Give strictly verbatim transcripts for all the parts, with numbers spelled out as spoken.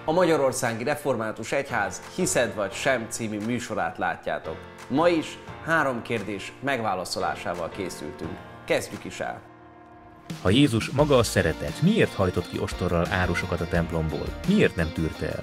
A Magyarországi Református Egyház Hiszed vagy sem című műsorát látjátok. Ma is három kérdés megválaszolásával készültünk. Kezdjük is el! Ha Jézus maga a szeretet, miért hajtott ki ostorral árusokat a templomból? Miért nem tűrte el?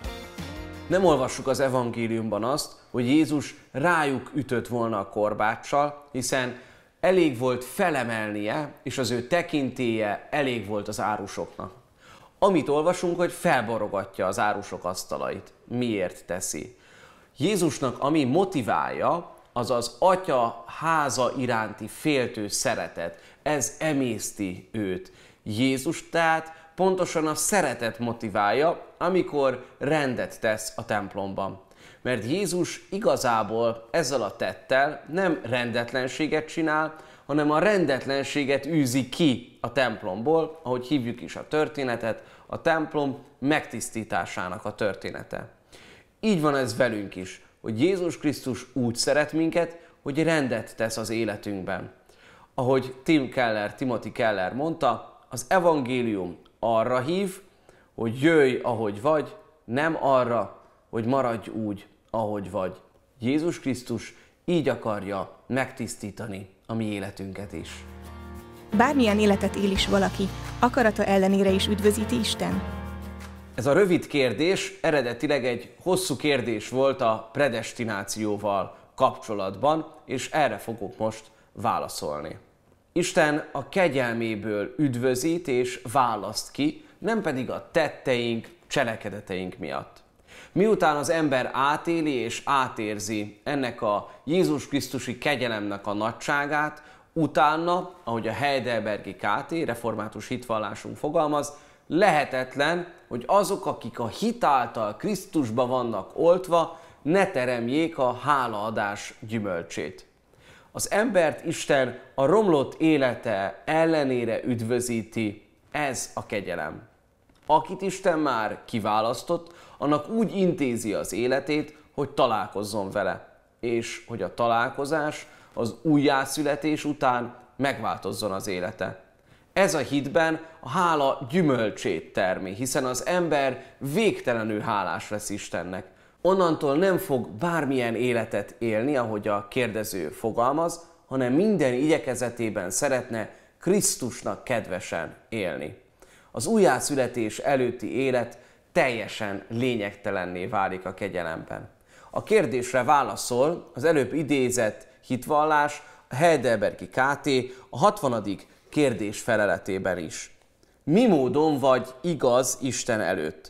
Nem olvassuk az evangéliumban azt, hogy Jézus rájuk ütött volna a korbáccsal, hiszen elég volt felemelnie, és az ő tekintélye elég volt az árusoknak. Amit olvasunk, hogy felborogatja az árusok asztalait. Miért teszi? Jézusnak ami motiválja, az az Atya háza iránti féltő szeretet. Ez emészti őt. Jézus tehát pontosan a szeretet motiválja, amikor rendet tesz a templomban. Mert Jézus igazából ezzel a tettel nem rendetlenséget csinál, hanem a rendetlenséget űzi ki a templomból, ahogy hívjuk is a történetet, a templom megtisztításának a története. Így van ez velünk is, hogy Jézus Krisztus úgy szeret minket, hogy rendet tesz az életünkben. Ahogy Tim Keller, Timothy Keller mondta, az evangélium arra hív, hogy jöjj, ahogy vagy, nem arra, hogy maradj úgy, ahogy vagy. Jézus Krisztus így akarja megtisztítani a mi életünket is. Bármilyen életet él is valaki, akarata ellenére is üdvözíti Isten? Ez a rövid kérdés eredetileg egy hosszú kérdés volt a predestinációval kapcsolatban, és erre fogok most válaszolni. Isten a kegyelméből üdvözít és választ ki, nem pedig a tetteink, cselekedeteink miatt. Miután az ember átéli és átérzi ennek a Jézus Krisztusi kegyelemnek a nagyságát, utána, ahogy a Heidelbergi ká té, református hitvallásunk fogalmaz, lehetetlen, hogy azok, akik a hit által Krisztusba vannak oltva, ne teremjék a hálaadás gyümölcsét. Az embert Isten a romlott élete ellenére üdvözíti, ez a kegyelem. Akit Isten már kiválasztott, annak úgy intézi az életét, hogy találkozzon vele, és hogy a találkozás az újjászületés után megváltozzon az élete. Ez a hitben a hála gyümölcsét termi, hiszen az ember végtelenül hálás lesz Istennek. Onnantól nem fog bármilyen életet élni, ahogy a kérdező fogalmaz, hanem minden igyekezetében szeretne Krisztusnak kedvesen élni. Az újjászületés előtti élet teljesen lényegtelenné válik a kegyelemben. A kérdésre válaszol az előbb idézett hitvallás, a Heidelbergi ká té a hatvanadik kérdés feleletében is. Mi módon vagy igaz Isten előtt?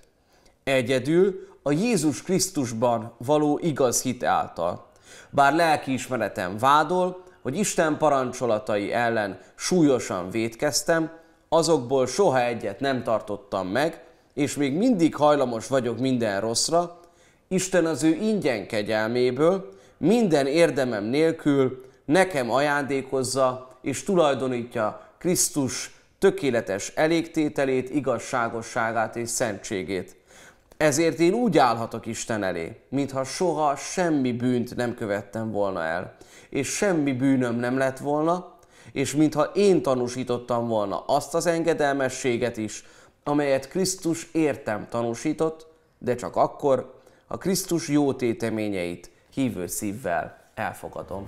Egyedül a Jézus Krisztusban való igaz hit által. Bár lelkiismeretem vádol, hogy Isten parancsolatai ellen súlyosan vétkeztem, azokból soha egyet nem tartottam meg, és még mindig hajlamos vagyok minden rosszra, Isten az ő ingyen kegyelméből, minden érdemem nélkül nekem ajándékozza és tulajdonítja Krisztus tökéletes elégtételét, igazságosságát és szentségét. Ezért én úgy állhatok Isten elé, mintha soha semmi bűnt nem követtem volna el, és semmi bűnöm nem lett volna, és mintha én tanúsítottam volna azt az engedelmességet is, amelyet Krisztus értem tanúsított, de csak akkor, ha Krisztus jó téteményeit hívő szívvel elfogadom.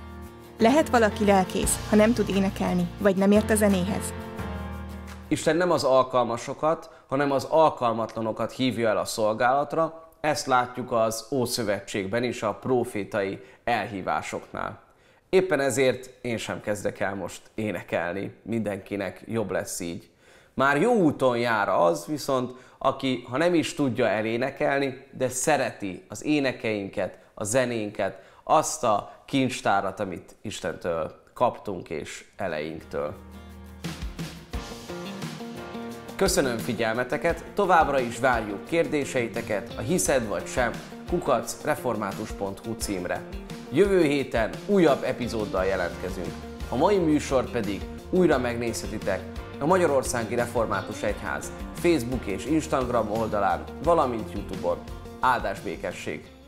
Lehet valaki lelkész, ha nem tud énekelni, vagy nem ért a zenéhez? Isten nem az alkalmasokat, hanem az alkalmatlanokat hívja el a szolgálatra, ezt látjuk az Ószövetségben is a prófétai elhívásoknál. Éppen ezért én sem kezdek el most énekelni, mindenkinek jobb lesz így. Már jó úton jár az viszont, aki ha nem is tudja elénekelni, de szereti az énekeinket, a zenénket, azt a kincstárat, amit Istentől kaptunk és eleinktől. Köszönöm figyelmeteket, továbbra is várjuk kérdéseiteket a hiszed vagy sem kukac református pont hu címre. Jövő héten újabb epizóddal jelentkezünk. A mai műsor pedig újra megnézhetitek a Magyarországi Református Egyház Facebook és Instagram oldalán, valamint YouTube-on. Áldás békesség!